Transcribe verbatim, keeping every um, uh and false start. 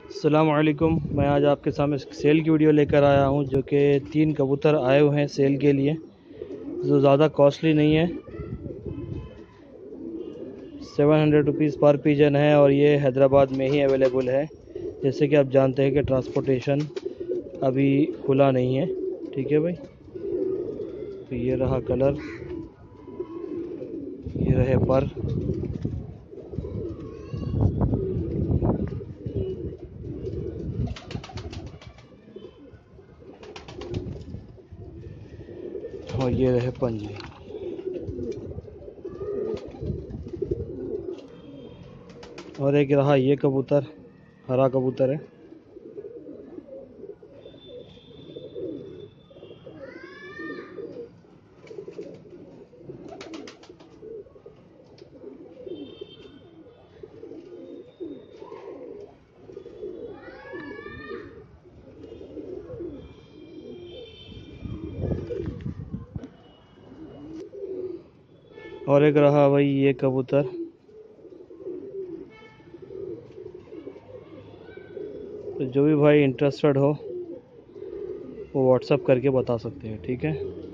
अस्सलाम वालेकुम। मैं आज आपके सामने सेल की वीडियो लेकर आया हूं, जो कि तीन कबूतर आए हुए हैं सेल के लिए, जो ज़्यादा कॉस्टली नहीं है। Seven hundred rupees per pigeon है और ये हैदराबाद में ही अवेलेबल है। जैसे कि आप जानते हैं कि ट्रांसपोर्टेशन अभी खुला नहीं है। ठीक है भाई, तो ये रहा कलर, ये रहे पर। और ये रहे पंजे। और एक रहा ये कबूतर, हरा कबूतर है। और एक रहा भाई ये कबूतर। तो जो भी भाई इंटरेस्टेड हो वो व्हाट्सअप करके बता सकते हैं। ठीक है।